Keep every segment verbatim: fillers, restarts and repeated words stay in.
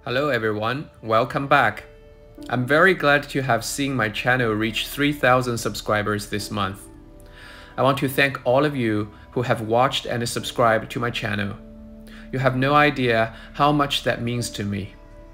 Hello everyone, welcome back. I'm very glad to have seen my channel reach three thousand subscribers this month. I want to thank all of you who have watched and subscribed to my channel. You have no idea how much that means to me.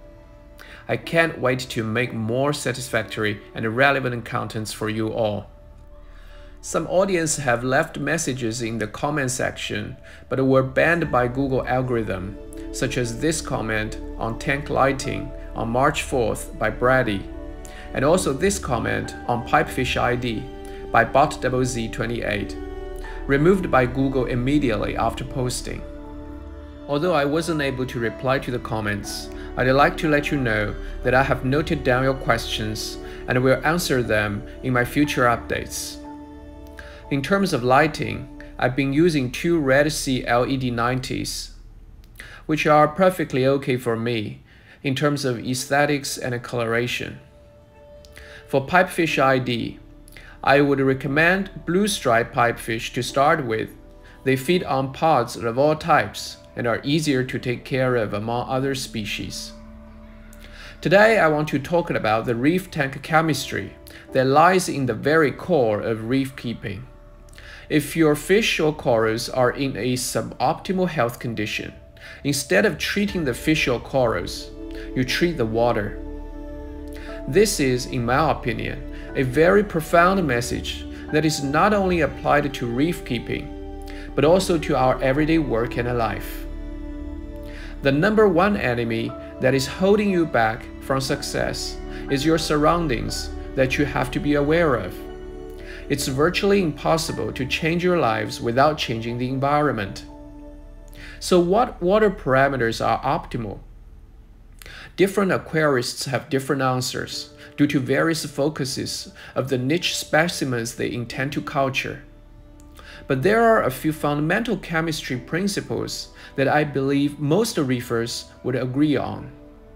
I can't wait to make more satisfactory and relevant contents for you all. Some audience have left messages in the comment section, but were banned by Google algorithm, such as this comment on tank lighting on March fourth by Brady, and also this comment on Pipefish I D by bot Z Z twenty-eight, removed by Google immediately after posting. Although I wasn't able to reply to the comments, I'd like to let you know that I have noted down your questions and will answer them in my future updates. In terms of lighting, I've been using two Red Sea L E D nineties, which are perfectly okay for me in terms of aesthetics and coloration. For Pipefish I D, I would recommend blue stripe pipefish to start with. They feed on pods of all types and are easier to take care of among other species. Today I want to talk about the reef tank chemistry that lies in the very core of reef keeping. If your fish or corals are in a suboptimal health condition, instead of treating the fish or corals, you treat the water. This is, in my opinion, a very profound message that is not only applied to reef keeping, but also to our everyday work and life. The number one enemy that is holding you back from success is your surroundings that you have to be aware of. It's virtually impossible to change your lives without changing the environment. So what water parameters are optimal? Different aquarists have different answers due to various focuses of the niche specimens they intend to culture. But there are a few fundamental chemistry principles that I believe most reefers would agree on.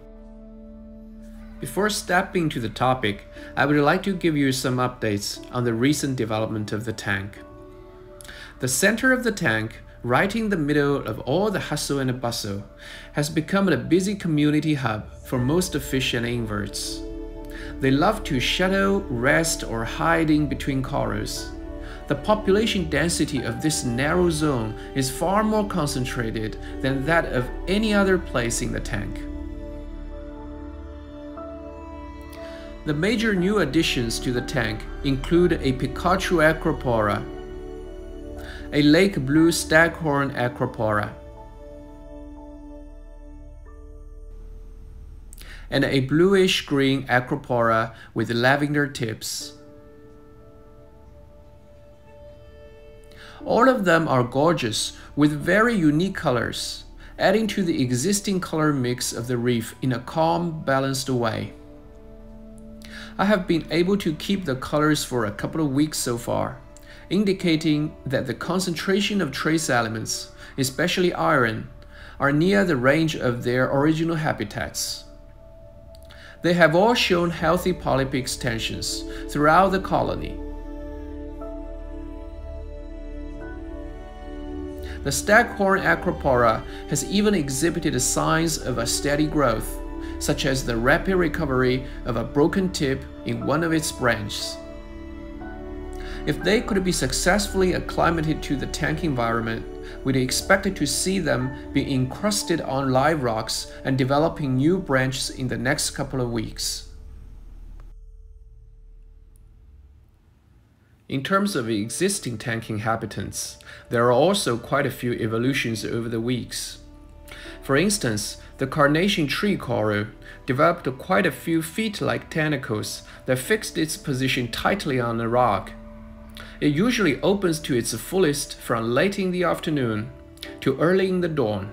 Before stepping to the topic, I would like to give you some updates on the recent development of the tank. The center of the tank, right in the middle of all the hustle and bustle, has become a busy community hub for most fish and inverts. They love to shadow, rest, or hide in between corals. The population density of this narrow zone is far more concentrated than that of any other place in the tank. The major new additions to the tank include a Pikachu acropora, a lake blue staghorn acropora, and a bluish-green acropora with lavender tips. All of them are gorgeous with very unique colors, adding to the existing color mix of the reef in a calm, balanced way. I have been able to keep the colors for a couple of weeks so far, indicating that the concentration of trace elements, especially iron, are near the range of their original habitats. They have all shown healthy polyp extensions throughout the colony. The staghorn acropora has even exhibited signs of a steady growth, such as the rapid recovery of a broken tip in one of its branches. If they could be successfully acclimated to the tank environment, we'd expect to see them be encrusted on live rocks and developing new branches in the next couple of weeks. In terms of existing tank inhabitants, there are also quite a few evolutions over the weeks. For instance, the Carnation tree coral developed quite a few feet-like tentacles that fixed its position tightly on a rock. It usually opens to its fullest from late in the afternoon to early in the dawn.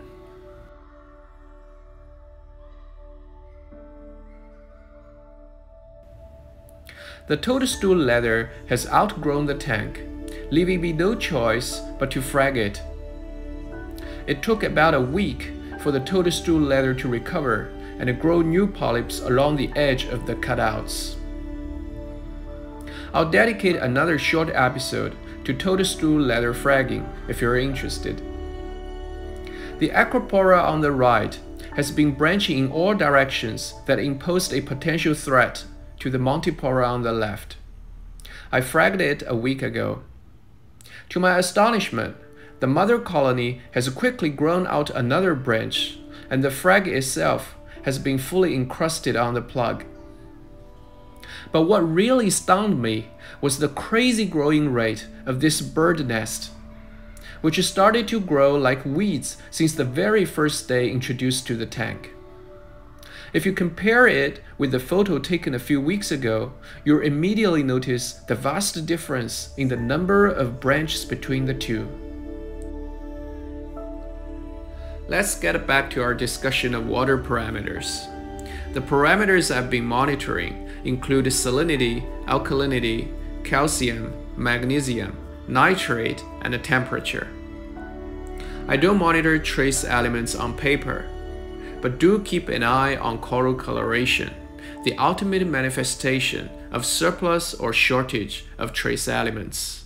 The toadstool leather has outgrown the tank, leaving me no choice but to frag it. It took about a week for the toadstool leather to recover and grow new polyps along the edge of the cutouts. I'll dedicate another short episode to toadstool leather fragging if you're interested. The acropora on the right has been branching in all directions that imposed a potential threat to the multipolar on the left. I fragged it a week ago. To my astonishment, the mother colony has quickly grown out another branch, and the frag itself has been fully encrusted on the plug. But what really stunned me was the crazy growing rate of this bird nest, which started to grow like weeds since the very first day introduced to the tank. If you compare it with the photo taken a few weeks ago, you'll immediately notice the vast difference in the number of branches between the two. Let's get back to our discussion of water parameters. The parameters I've been monitoring include salinity, alkalinity, calcium, magnesium, nitrate, and the temperature. I don't monitor trace elements on paper, but do keep an eye on coral coloration, the ultimate manifestation of surplus or shortage of trace elements.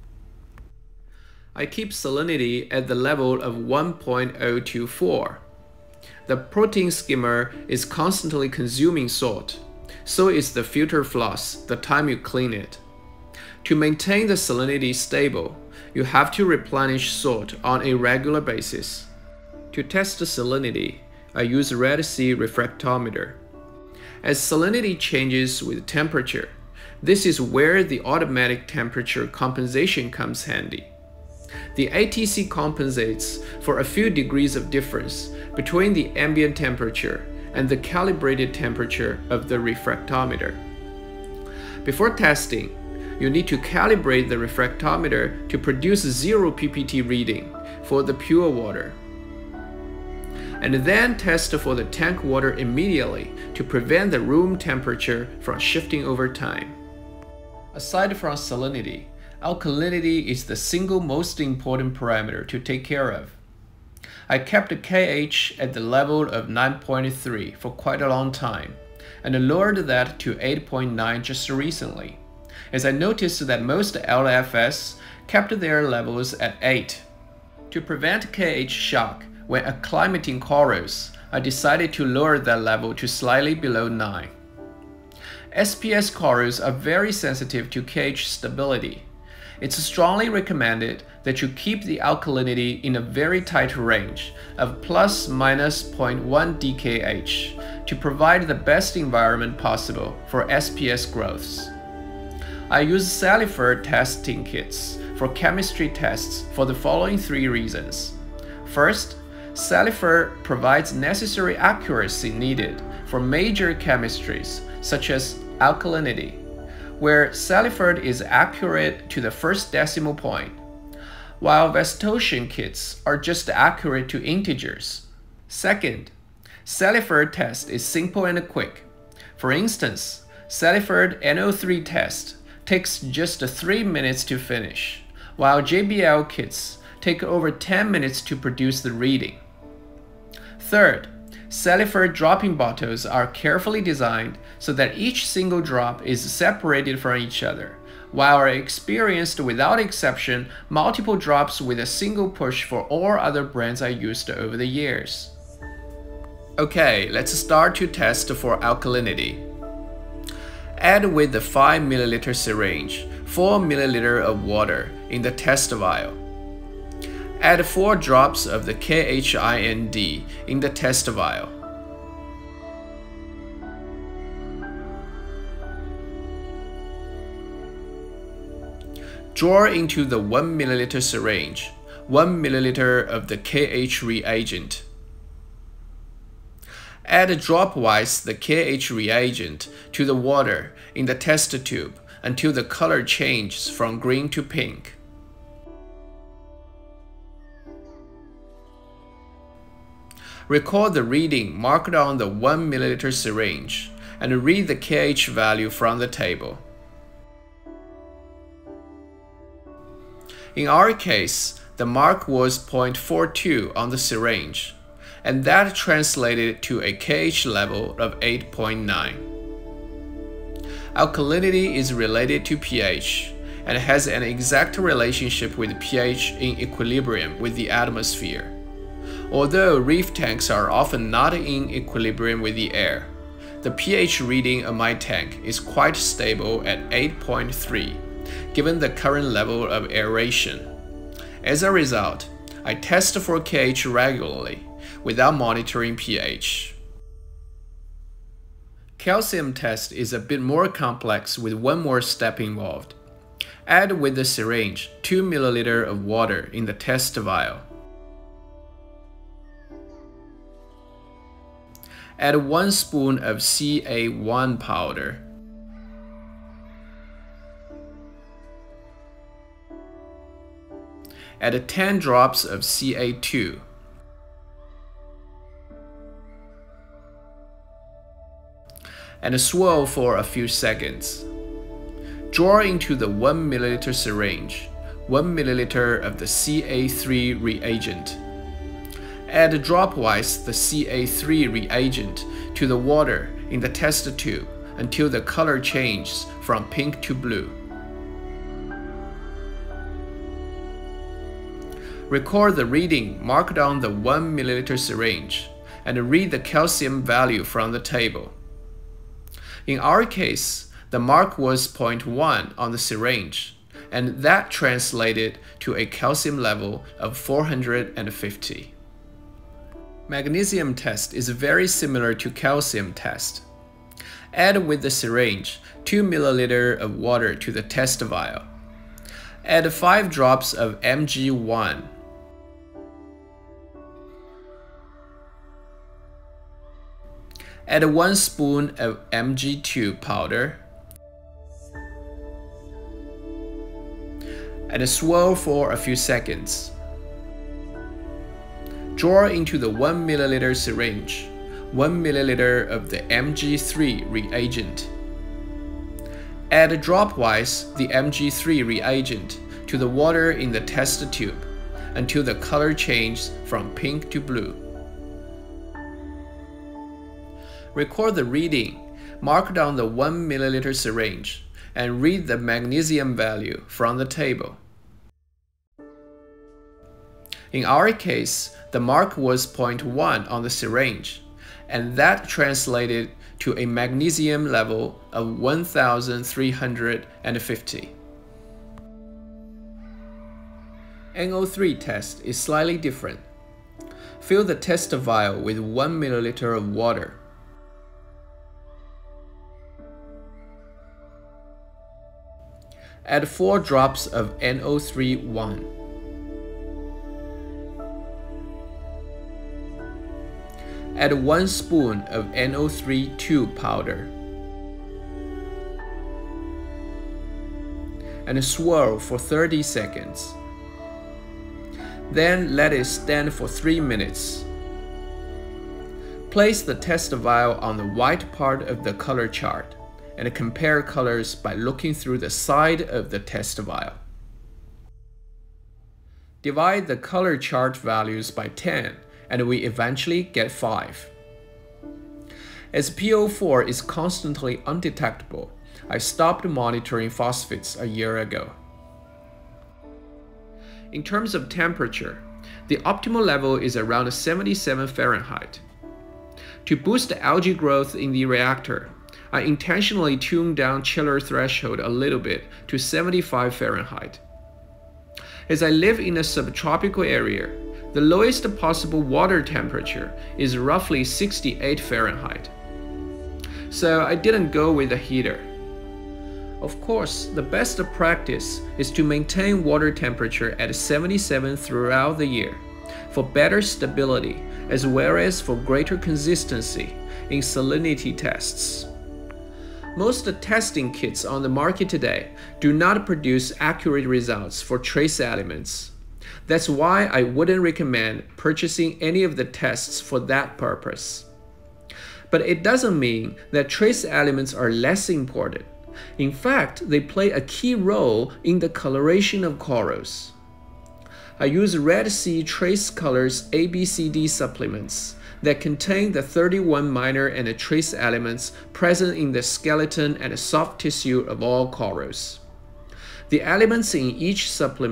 I keep salinity at the level of one point zero two four. The protein skimmer is constantly consuming salt, so is the filter floss the time you clean it. To maintain the salinity stable, you have to replenish salt on a regular basis. To test the salinity, I use Red Sea Refractometer. As salinity changes with temperature, this is where the automatic temperature compensation comes handy. The A T C compensates for a few degrees of difference between the ambient temperature and the calibrated temperature of the refractometer. Before testing, you need to calibrate the refractometer to produce zero P P T reading for the pure water, and then test for the tank water immediately to prevent the room temperature from shifting over time. Aside from salinity, alkalinity is the single most important parameter to take care of. I kept the K H at the level of nine point three for quite a long time, and lowered that to eight point nine just recently, as I noticed that most L F S kept their levels at eight. To prevent K H shock when acclimating corals, I decided to lower that level to slightly below nine. S P S corals are very sensitive to K H stability. It's strongly recommended that you keep the alkalinity in a very tight range of plus minus zero point one D K H to provide the best environment possible for S P S growths. I use Salifert testing kits for chemistry tests for the following three reasons. First, Salifert provides necessary accuracy needed for major chemistries such as alkalinity, where Salifert is accurate to the first decimal point, while Vestosian kits are just accurate to integers. Second, Salifert test is simple and quick. For instance, Salifert N O three test takes just three minutes to finish, while J B L kits take over ten minutes to produce the reading. Third, Salifert dropping bottles are carefully designed so that each single drop is separated from each other, while I experienced without exception multiple drops with a single push for all other brands I used over the years. Okay, let's start to test for alkalinity. Add with the five milliliter syringe four milliliters of water in the test vial. Add four drops of the K H I N D in the test vial. Draw into the one milliliter syringe one milliliter of the K H reagent. Add dropwise the K H reagent to the water in the test tube until the color changes from green to pink. Record the reading marked on the one milliliter syringe and read the K H value from the table. In our case, the mark was zero point four two on the syringe, and that translated to a K H level of eight point nine. Alkalinity is related to pH and has an exact relationship with pH in equilibrium with the atmosphere. Although reef tanks are often not in equilibrium with the air, the pH reading of my tank is quite stable at eight point three, given the current level of aeration. As a result, I test for K H regularly, without monitoring pH. Calcium test is a bit more complex with one more step involved. Add with the syringe two milliliters of water in the test vial. Add one spoon of C A one powder. Add ten drops of C A two. And swirl for a few seconds. Draw into the one milliliter syringe one milliliter of the C A three reagent. Add dropwise the C A three reagent to the water in the test tube until the color changes from pink to blue. Record the reading marked on the one milliliter syringe and read the calcium value from the table. In our case, the mark was zero point one on the syringe, and that translated to a calcium level of four hundred fifty. Magnesium test is very similar to calcium test. Add with the syringe two milliliters of water to the test vial. Add five drops of M G one. Add one spoon of M G two powder. And swirl for a few seconds. Draw into the one milliliter syringe one milliliter of the M G three reagent. Add dropwise the M G three reagent to the water in the test tube until the color changes from pink to blue. Record the reading marked on the one milliliter syringe and read the magnesium value from the table. In our case, the mark was zero point one on the syringe, and that translated to a magnesium level of one thousand three hundred fifty. N O three test is slightly different. Fill the test vial with one milliliter of water. Add four drops of N O three one. Add one spoon of N O three two powder. And swirl for thirty seconds. Then let it stand for three minutes. Place the test vial on the white part of the color chart and compare colors by looking through the side of the test vial. Divide the color chart values by ten, and we eventually get five. As P O four is constantly undetectable, I stopped monitoring phosphates a year ago. In terms of temperature, the optimal level is around seventy-seven Fahrenheit. To boost algae growth in the reactor, I intentionally tuned down chiller threshold a little bit to seventy-five Fahrenheit. As I live in a subtropical area, the lowest possible water temperature is roughly sixty-eight Fahrenheit. So I didn't go with a heater. Of course, the best practice is to maintain water temperature at seventy-seven throughout the year, for better stability as well as for greater consistency in salinity tests. Most testing kits on the market today do not produce accurate results for trace elements. That's why I wouldn't recommend purchasing any of the tests for that purpose. But it doesn't mean that trace elements are less important. In fact, they play a key role in the coloration of corals. I use Red Sea Trace Colors A B C D supplements that contain the thirty-one minor and trace elements present in the skeleton and soft tissue of all corals. The elements in each supplement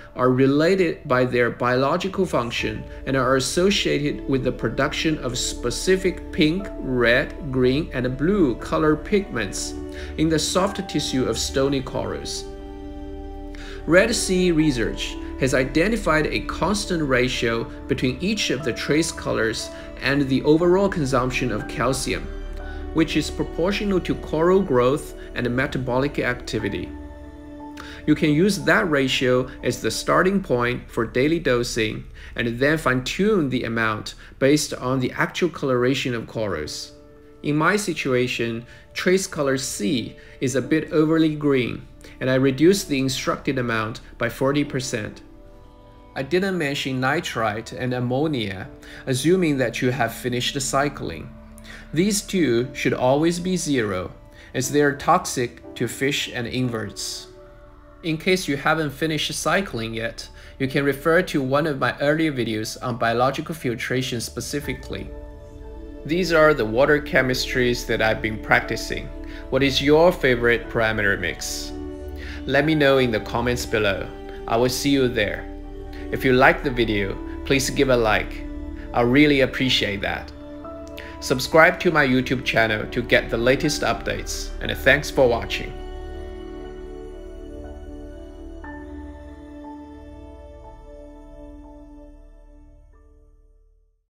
are related by their biological function and are associated with the production of specific pink, red, green, and blue color pigments in the soft tissue of stony corals. Red Sea research has identified a constant ratio between each of the trace colors and the overall consumption of calcium, which is proportional to coral growth and metabolic activity. You can use that ratio as the starting point for daily dosing and then fine-tune the amount based on the actual coloration of corals. In my situation, trace color C is a bit overly green, and I reduced the instructed amount by forty percent. I didn't mention nitrite and ammonia, assuming that you have finished cycling. These two should always be zero, as they are toxic to fish and inverts. In case you haven't finished cycling yet, you can refer to one of my earlier videos on biological filtration specifically. These are the water chemistries that I've been practicing. What is your favorite parameter mix? Let me know in the comments below. I will see you there. If you like the video, please give a like. I really appreciate that. Subscribe to my YouTube channel to get the latest updates, and thanks for watching.